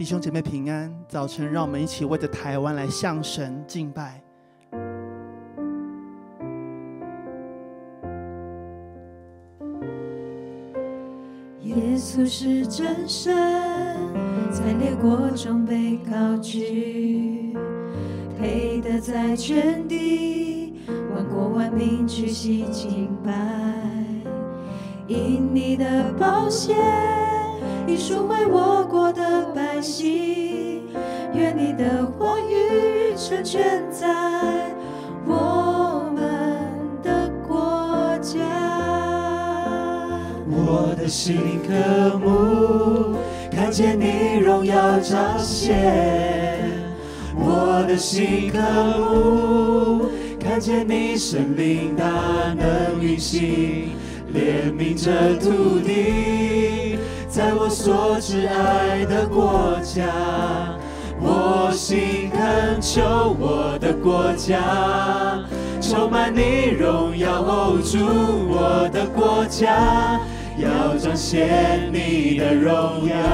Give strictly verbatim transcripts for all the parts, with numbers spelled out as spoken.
弟兄姐妹平安。早晨，让我们一起为着台湾来向神敬拜。 耶稣是真神，在列国中被高举，配得在全地万国万民屈膝敬拜。因你的宝血已赎回我国的百姓，愿你的话语成全在我们的国家。 我的心渴慕看见你荣耀彰显，我的心渴慕看见你神灵大能运行，怜悯这土地，在我所挚爱的国家。我心恳求我的国家充满你荣耀，哦主，我的国家要彰显你的荣耀。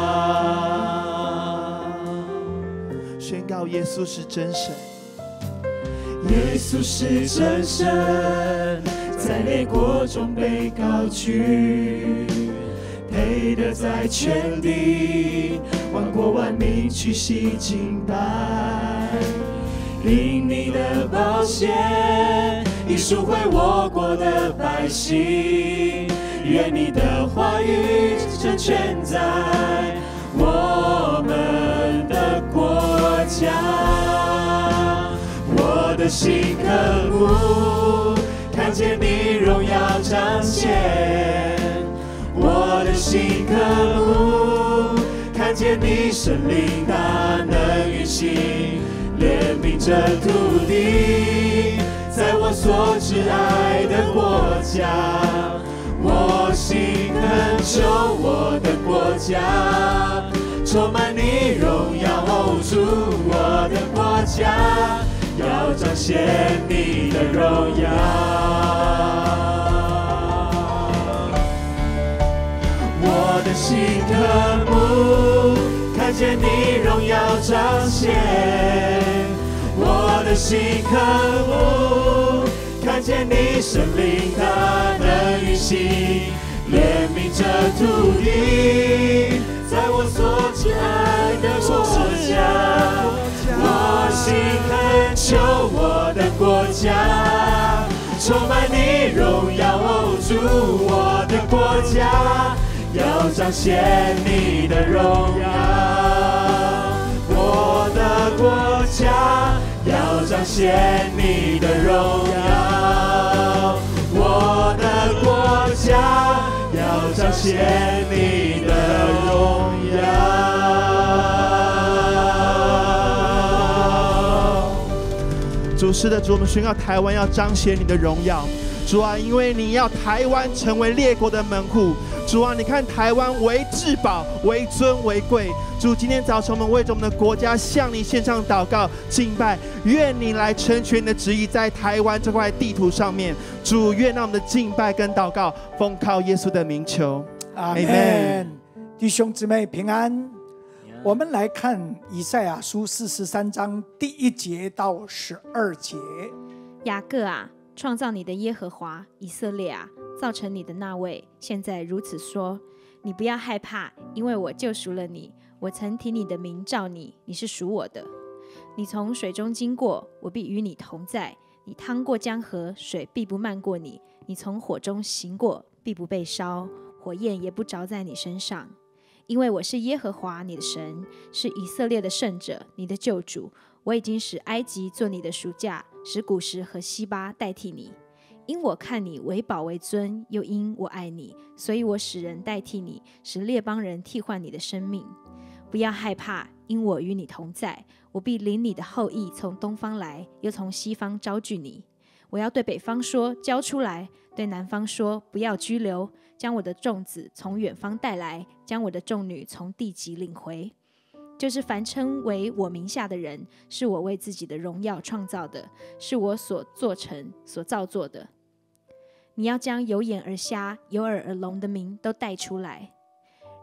宣告耶稣是真神， 耶稣是真神，在列国中被高举，配得在全地万国万民屈膝敬拜。因你的宝血已赎回我国的百姓，愿你的话语成全在我们的国家。我的心渴慕看见你荣耀彰显，我的心渴慕看见你神灵大能运行，怜悯这土地，在我所挚爱的国家。我心恳求我的国家充满你荣耀，哦主，我的国家要彰显你的荣耀。我的心渴慕看见你荣耀彰显，我的心渴慕看见你神灵大能运行，怜悯这土地，在我所挚爱的国家。我心恳求我的国家充满你荣耀，哦主，我的国家要彰显你的荣耀。我的国家要彰显你的荣耀，我的国家要彰显你的荣耀。 主是的，主，我们宣告台湾要彰显你的荣耀。主啊，因为你要台湾成为列国的门户。主啊，你看台湾为至宝，为尊为贵。主，今天早晨我们为着我们的国家向你献上祷告敬拜，愿你来成全你的旨意在台湾这块地图上面。主，愿让我们的敬拜跟祷告奉靠耶稣的名求， 阿们。弟兄姊妹平安。我们来看以赛亚书四十三章第一节到十二节。 雅各啊，创造你的耶和华，以色列啊，造成你的那位，现在如此说：你不要害怕，因为我救赎了你。我曾提你的名召你，你是属我的。你从水中经过，我必与你同在；你趟过江河，水必不漫过你；你从火中行过，必不被烧，火焰也不着在你身上。因为我是耶和华你的神，是以色列的圣者，你的救主。我已经使埃及做你的赎价，使古时和西巴代替你。因我看你为宝为尊，又因我爱你，所以我使人代替你，使列邦人替换你的生命。不要害怕，因我与你同在。我必领你的后裔从东方来，又从西方招聚你。我要对北方说，交出来；对南方说，不要居留。将我的众子从远方带来，将我的众女从地极领回。就是凡称为我名下的人，是我为自己的荣耀创造的，是我所做成、所造作的。你要将有眼而瞎、有耳而聋的民都带出来，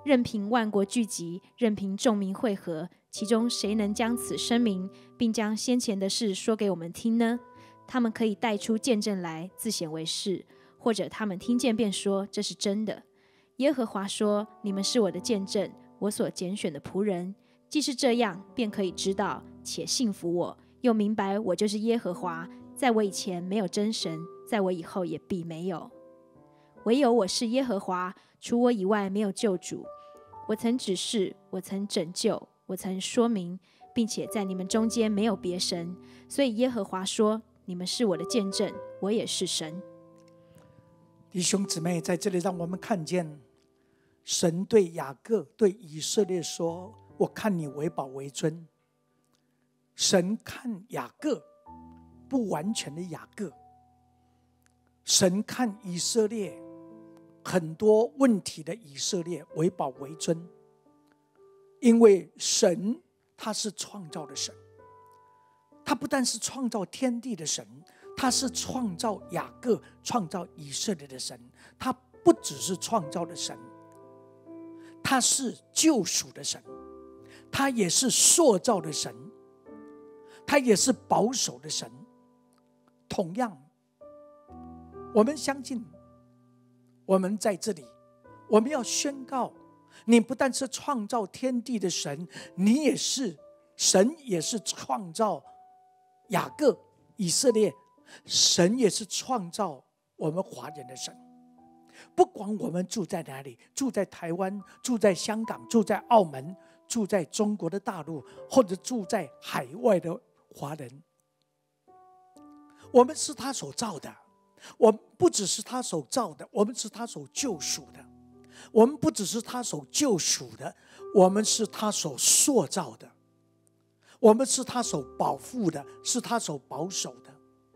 任凭万国聚集，任凭众民会合，其中谁能将此声明，并将先前的事说给我们听呢？他们可以带出见证来，自显为是，或者他们听见便说这是真的。耶和华说：你们是我的见证，我所拣选的仆人。既是这样，便可以知道且信服我，又明白我就是耶和华。在我以前没有真神，在我以后也必没有。唯有我是耶和华，除我以外没有救主。我曾指示，我曾拯救，我曾说明，并且在你们中间没有别神。所以耶和华说：你们是我的见证，我也是神。 弟兄姊妹，在这里让我们看见神对雅各、对以色列说：我看你为宝为尊。神看雅各，不完全的雅各；神看以色列，很多问题的以色列为宝为尊。因为神他是创造的神，他不但是创造天地的神，他是创造雅各、创造以色列的神。他不只是创造的神，他是救赎的神，他也是塑造的神，他也是保守的神。同样，我们相信，我们在这里，我们要宣告，你不但是创造天地的神，你也是神，也是创造雅各、以色列，神也是创造我们华人的神。不管我们住在哪里，住在台湾，住在香港，住在澳门，住在中国的大陆，或者住在海外的华人，我们是他所造的。我们不只是他所造的，我们是他所救赎的。我们不只是他所救赎的，我们是他所塑造的。我们是他所保护的，是他所保守的。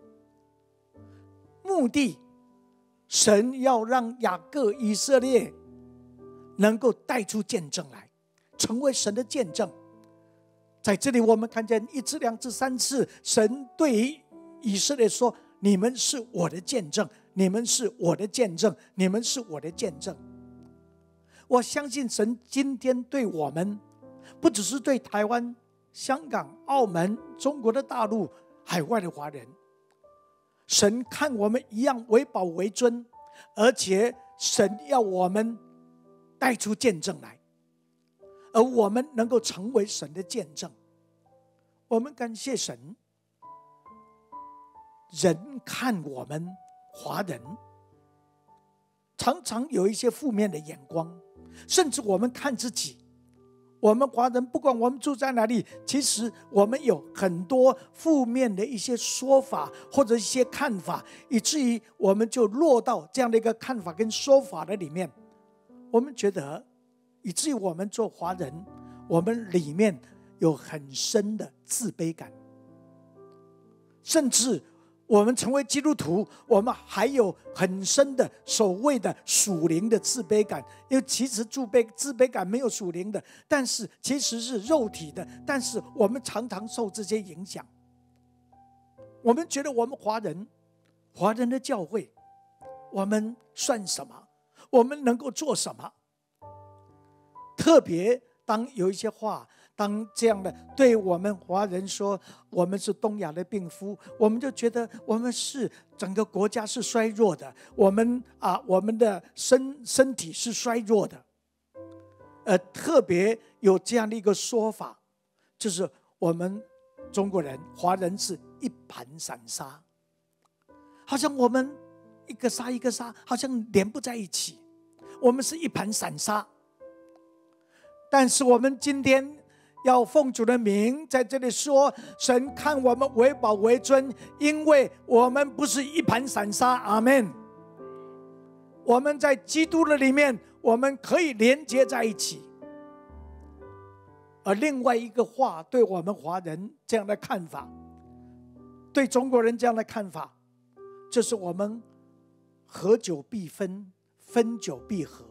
目的，神要让雅各、以色列能够带出见证来，成为神的见证。在这里我们看见一次、两次、三次，神对于以色列说：你们是我的见证，你们是我的见证，你们是我的见证。我相信神今天对我们，不只是对台湾、香港、澳门、中国的大陆、海外的华人，神看我们一样为宝为尊，而且神要我们带出见证来，而我们能够成为神的见证。我们感谢神，人看我们华人常常有一些负面的眼光，甚至我们看自己，我们华人不管我们住在哪里，其实我们有很多负面的一些说法或者一些看法，以至于我们就落到这样的一个看法跟说法的里面。我们觉得以至于我们做华人，我们里面有很深的自卑感，甚至我们成为基督徒，我们还有很深的所谓的属灵的自卑感。因为其实自卑自卑感没有属灵的，但是其实是肉体的，但是我们常常受这些影响。我们觉得我们华人华人的教会，我们算什么？我们能够做什么？特别当有一些话，当这样的对我们华人说我们是东亚的病夫，我们就觉得我们是整个国家是衰弱的，我们啊，我们的身身体是衰弱的。呃，特别有这样的一个说法，就是我们中国人、华人是一盘散沙，好像我们一个沙一个沙，好像连不在一起，我们是一盘散沙。但是我们今天要奉主的名在这里说，神看我们为宝为尊，因为我们不是一盘散沙。阿们。我们在基督的里面，我们可以连接在一起。而另外一个话，对我们华人这样的看法，对中国人这样的看法，就是我们合久必分，分久必合。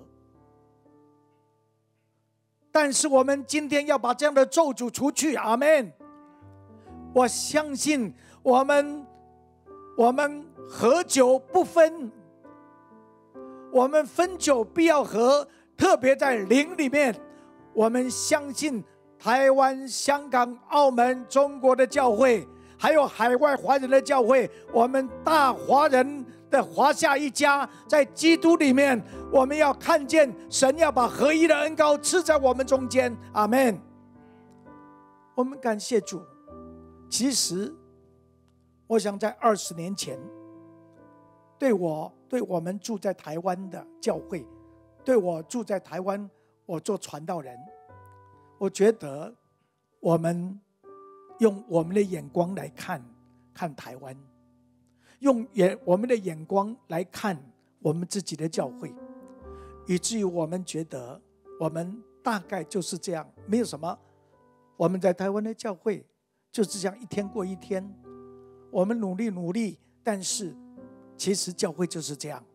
但是我们今天要把这样的咒诅除去。阿们。我相信我们我们合久不分，我们分久必要合， 特别在灵里面，我们相信台湾、香港、澳门、中国的教会，还有海外华人的教会，我们大华人的华夏一家，在基督里面，我们要看见神要把合一的恩膏赐在我们中间。阿们。我们感谢主。其实我想在二十年前，对我对我们住在台湾的教会，对我住在台湾，我做传道人，我觉得我们用我们的眼光来看看台湾，用眼我们的眼光来看我们自己的教会，以至于我们觉得我们大概就是这样，没有什么。我们在台湾的教会就是这样一天过一天，我们努力努力，但是其实教会就是这样。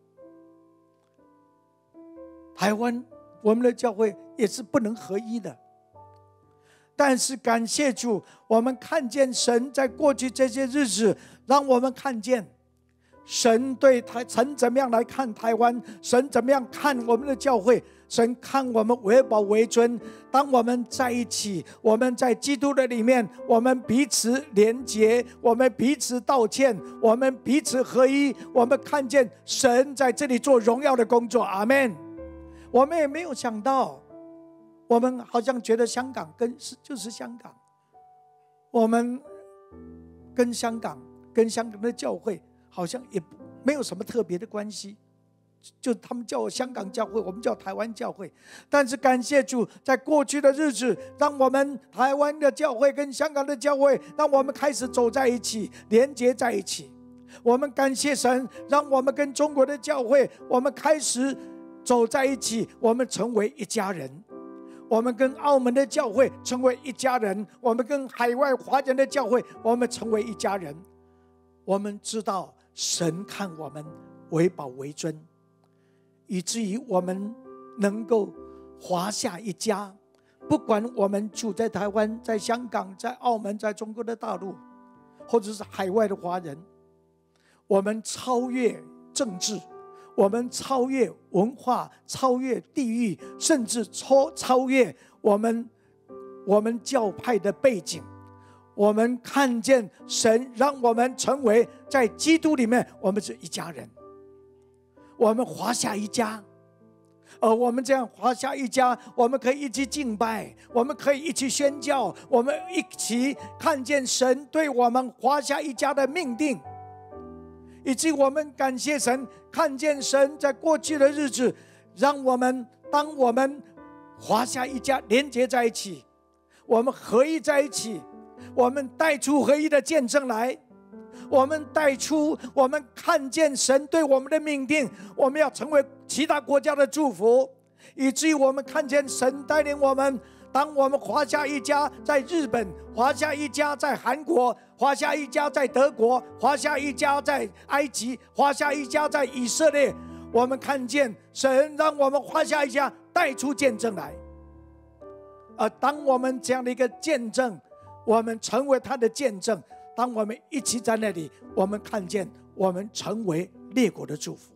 台湾我们的教会也是不能合一的，但是感谢主，我们看见神在过去这些日子，让我们看见神对台神怎么样来看台湾，神怎么样看我们的教会，神看我们为宝为尊。当我们在一起，我们在基督的里面，我们彼此连结，我们彼此道歉，我们彼此合一，我们看见神在这里做荣耀的工作。阿们。我们也没有想到，我们好像觉得香港跟就是香港，我们跟香港跟香港的教会好像也没有什么特别的关系，就他们叫我香港教会，我们叫台湾教会。但是感谢主，在过去的日子，让我们台湾的教会跟香港的教会，让我们开始走在一起，连结在一起。我们感谢神，让我们跟中国的教会，我们开始走在一起，我们成为一家人。我们跟澳门的教会成为一家人，我们跟海外华人的教会，我们成为一家人。我们知道神看我们为宝为尊，以至于我们能够华夏一家。不管我们住在台湾、在香港、在澳门、在中国的大陆，或者是海外的华人，我们超越政治，我们超越文化，超越地域，甚至超超越我们我们教派的背景。我们看见神让我们成为在基督里面，我们是一家人，我们华夏一家。而我们这样华夏一家，我们可以一起敬拜，我们可以一起宣教，我们一起看见神对我们华夏一家的命定，以及我们感谢神，看见神在过去的日子，让我们当我们华夏一家连结在一起，我们合一在一起，我们带出合一的见证来，我们带出我们看见神对我们的命定，我们要成为其他国家的祝福，以至于我们看见神带领我们，当我们华夏一家在日本，华夏一家在韩国，华夏一家在德国，华夏一家在埃及，华夏一家在以色列，我们看见神让我们华夏一家带出见证来。而当我们这样的一个见证，我们成为他的见证，当我们一起在那里，我们看见我们成为列国的祝福，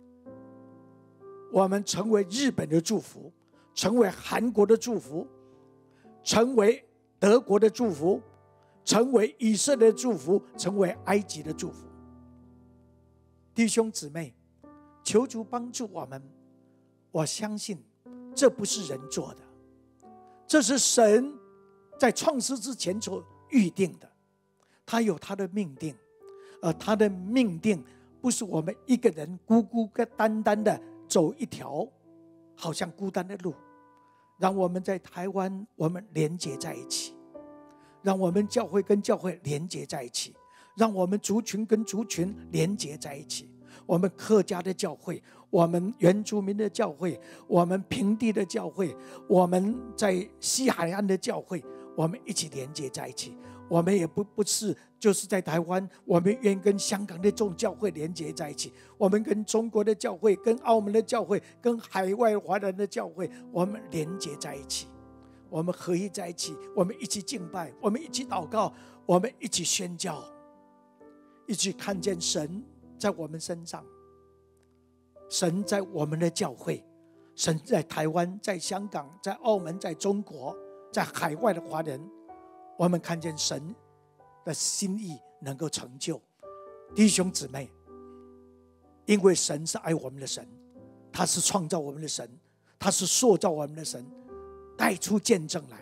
我们成为日本的祝福，成为韩国的祝福，成为德国的祝福，成为以色列的祝福，成为埃及的祝福。弟兄姊妹，求主帮助我们。我相信这不是人做的，这是神在创世之前所预定的，他有他的命定，而他的命定不是我们一个人孤孤单单的走一条好像孤单的路，让我们在台湾我们连结在一起，让我们教会跟教会连结在一起，让我们族群跟族群连结在一起，我们客家的教会，我们原住民的教会，我们平地的教会，我们在西海岸的教会，我们一起连接在一起。我们也不不是就是在台湾，我们愿跟香港的众教会连接在一起，我们跟中国的教会，跟澳门的教会，跟海外华人的教会，我们连接在一起，我们合一在一起，我们一起敬拜，我们一起祷告，我们一起宣教，一起看见神在我们身上，神在我们的教会， 神在台湾、在香港、在澳门、在中国、在海外的华人，我们看见神的心意能够成就。弟兄姊妹，因为神是爱我们的神，他是创造我们的神，他是塑造我们的神，带出见证来。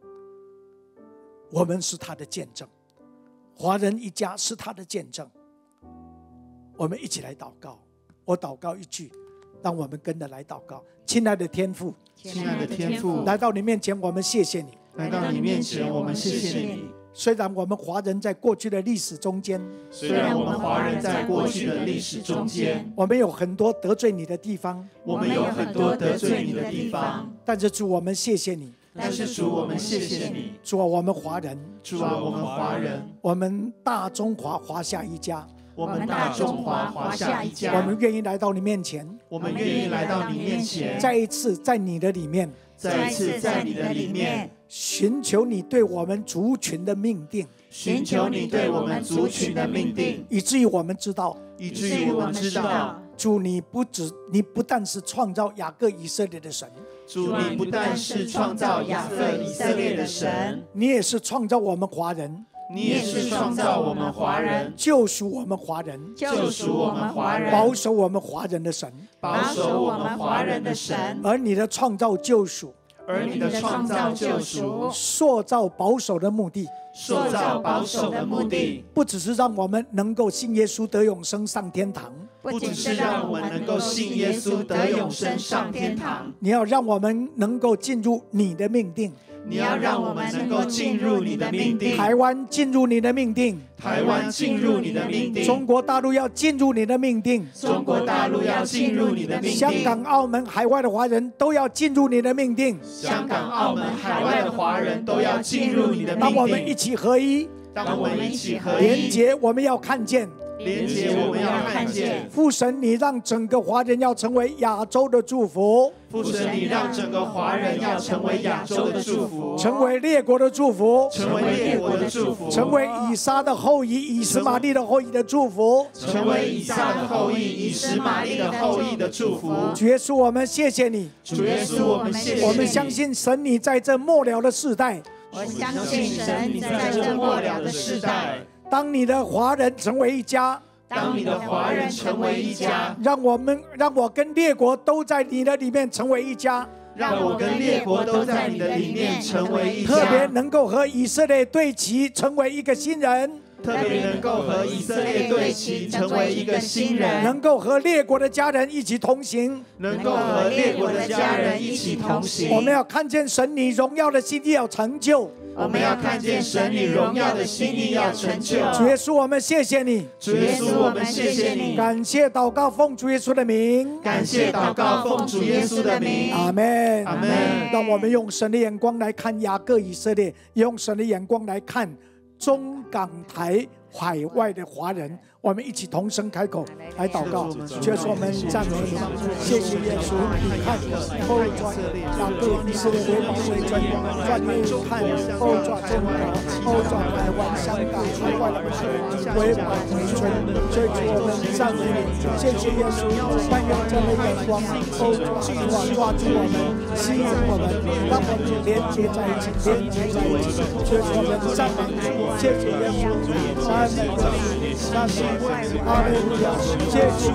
我们是他的见证，华人一家是他的见证。我们一起来祷告，我祷告一句，让我们跟着来祷告。亲爱的天父， 亲爱的天父， 来到你面前，我们谢谢你。 来到你面前，我们谢谢你。 虽然我们华人在过去的历史中间， 虽然我们华人在过去的历史中间， 我们有很多得罪你的地方， 我们有很多得罪你的地方， 但是主，我们谢谢你。 但是主，我们谢谢你。 主啊，我们华人， 主啊，我们华人， 我们大中华华夏一家， 我们大中华华夏一家， 我们愿意来到你面前， 我们愿意来到你面前， 再一次在你的里面， 再一次在你的里面， 寻求你对我们族群的命定， 寻求你对我们族群的命定， 以至于我们知道， 以至于我们知道， 主，你不只你不但是创造雅各以色列的神， 主，你不但是创造雅各以色列的神， 你也是创造我们华人， 你也是创造我们华人， 救赎我们华人， 救赎我们华人， 保守我们华人的神， 保守我们华人的神。 而你的创造救赎， 而你的创造救赎， 塑造保守的目的， 塑造保守的目的， 不只是让我们能够信耶稣得永生上天堂， 不只是让我们能够信耶稣得永生上天堂， 你要让我们能够进入你的命定， 你要让我们能够进入你的命定， 台湾进入你的命定， 台湾进入你的命定， 中国大陆要进入你的命定， 中国大陆要进入你的命定， 香港、澳门、海外的华人都要进入你的命定， 香港、澳门、海外的华人都要进入你的命定。 当我们一起合一， 当我们一起合一， 连结我们要看见， 连结我们要看见。 父神，你让整个华人要成为亚洲的祝福。 父神，你让整个华人要成为亚洲的祝福， 成为列国的祝福， 成为列国的祝福， 成为以撒的后裔、以实玛利的后裔的祝福， 成为以撒的后裔、以实玛利的后裔的祝福。 主耶稣，我们谢谢你。 主耶稣，我们谢谢你。 我们相信神，你在这末了的世代， 我相信神，你在这末了的世代， 当你的华人成为一家。 当你的华人成为一家， 让我们让我跟列国都在你的里面成为一家， 让我跟列国都在你的里面成为一家， 特别能够和以色列对齐，成为一个新人， 特别能够和以色列对齐，成为一个新人， 能够和列国的家人一起同行， 能够和列国的家人一起同行。 我们要看见神你荣耀的心意要成就， 我们要看见神你荣耀的心意要成就。 主耶稣，我们谢谢你。 主耶稣，我们谢谢你。 感谢祷告，奉主耶稣的名。 感谢祷告，奉主耶稣的名。 阿们， 阿们。 让我们用神的眼光来看雅各以色列，用神的眼光来看中港台海外的华人，我们一起同声开口来祷告。就是我们赞美你，谢谢耶稣。你看，后转雅各以色列为宝为尊，转眼看后转中国，后转台湾、香港、海外的华人为宝为尊。所以我们赞美你，谢谢耶稣，但愿这样的眼光后转抓抓住我们，吸引我们，让我们连接在一起，连接在一起。所以我们赞美你，谢谢耶稣。赞美你，赞美你，阿门！谢谢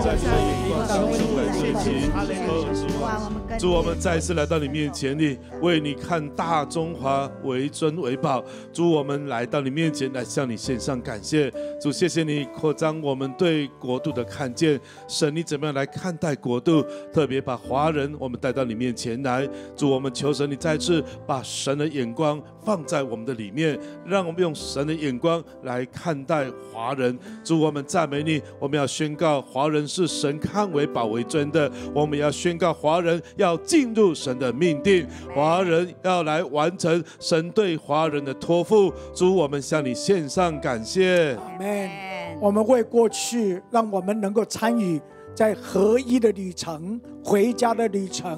主，主，我们再次来到你面前里，为你看大中华为尊为宝。主，我们来到你面前来向你献上感谢。主，谢谢你扩张我们对国度的看见。神，你怎么样来看待国度？特别把华人我们带到你面前来。主，我们求神你再次把神的眼光放在我们的里面，让我们用神的眼光来看待华人。主，我们赞美你，我们要宣告华人是神看为宝为尊的，我们要宣告华人要进入神的命定，华人要来完成神对华人的托付。主，我们向你献上感谢。 阿们。我们为过去让我们能够参与在合一的旅程、回家的旅程，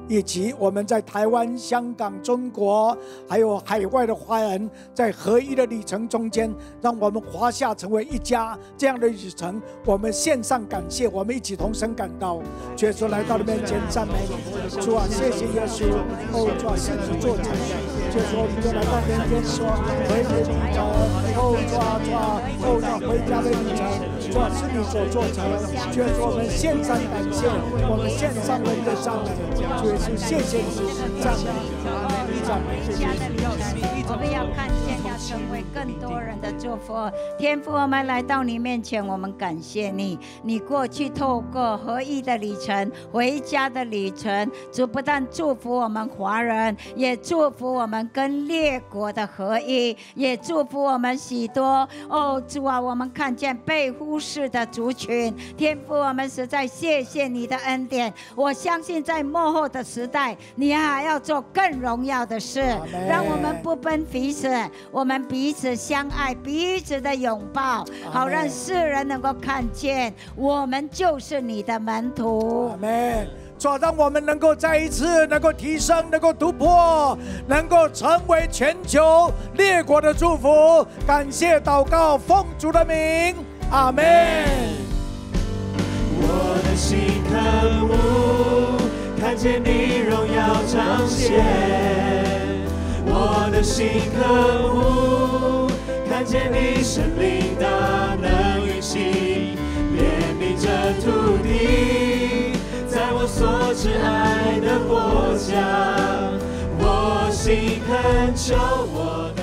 以及我们在台湾、香港、中国，还有海外的华人，在合一的旅程中间，让我们华夏成为一家这样的旅程。我们献上感谢，我们一起同声感到，主耶稣来到你面前赞美你，主啊，谢谢耶稣，哦，主啊，是你做成的，主耶稣，我们就来到面前说，回的旅程，哦，主啊，主啊，哦，那回家的旅程，主啊，是你所做成的，主耶稣，我们献上感谢，我们献上我们的赞美，主耶稣，谢谢你，赞美你，赞美你， 家的旅程，我们要看见，要成为更多人的祝福。天父，我们来到你面前，我们感谢你。你过去透过合一的旅程、回家的旅程，主不但祝福我们华人，也祝福我们跟列国的合一，也祝福我们许多哦，主啊，我们看见被忽视的族群。天父，我们实在谢谢你的恩典。我相信在末后的时代，你还要做更荣耀的事，让我们不分彼此，我们彼此相爱，彼此的拥抱，好让世人能够看见我们就是你的门徒。 阿们。主啊，让我们能够再一次能够提升，能够突破，能够成为全球列国的祝福。感谢祷告，奉主的名，阿们。 我的心渴慕看见你荣耀彰显，我的心渴慕看见你神灵大能运行，怜悯这土地，在我所挚爱的国家，我心恳求我的